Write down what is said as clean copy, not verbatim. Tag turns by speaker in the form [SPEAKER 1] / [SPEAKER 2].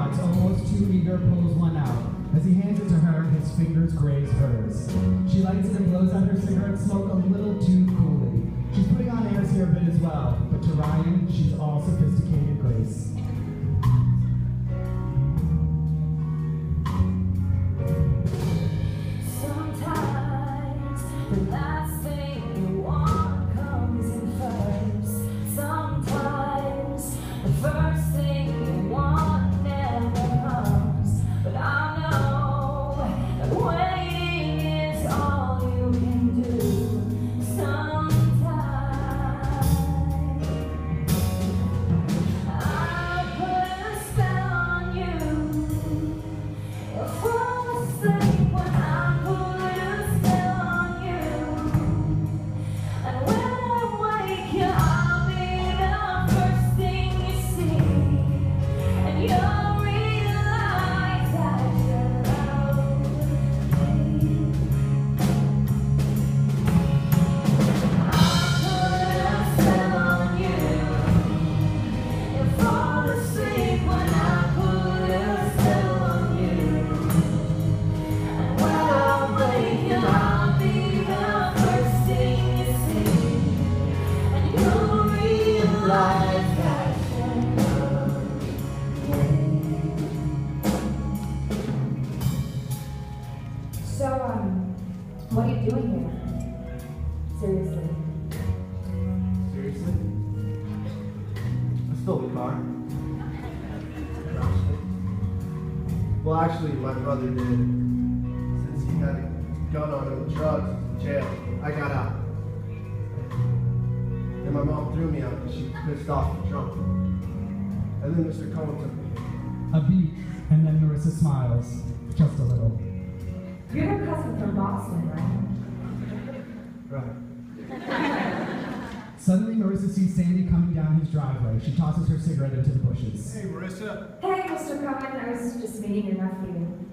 [SPEAKER 1] not almost too eager, pulls one out. As he hands it to her, his fingers graze hers. She lights it and blows out her cigarette smoke a little too coolly. She's putting on airs here a bit as well, but to Ryan, she's all sophisticated grace.
[SPEAKER 2] Sometimes the last thing you want comes in first. Sometimes the first thing you want never comes. But I know that waiting is all you can do. Sometimes I'll put a spell on you. You'll fall asleep when I put a spell on you. And when I wake you, I'll be the first thing you see. And you'll realize that you love me. I'll put a spell on you. You'll fall asleep when I put a spell on you. And when I wake you, I'll be the first thing you see. And you'll realize that you love me.
[SPEAKER 3] So, what are you doing here? Seriously.
[SPEAKER 4] Seriously? I stole the car. Well, actually, my brother did. Since he had a gun on him with drugs in jail, I got out. And my mom threw me out because she was pissed off and drunk. And then Mr. Cohen took me.
[SPEAKER 1] A beat, and then Marissa smiles, just a little.
[SPEAKER 3] You're her cousin from Boston, right?
[SPEAKER 4] Right.
[SPEAKER 1] Suddenly, Marissa sees Sandy coming down his driveway. She tosses her cigarette into the bushes.
[SPEAKER 5] Hey, Marissa.
[SPEAKER 3] Hey, Mr. Cohen, I was just meeting your nephew.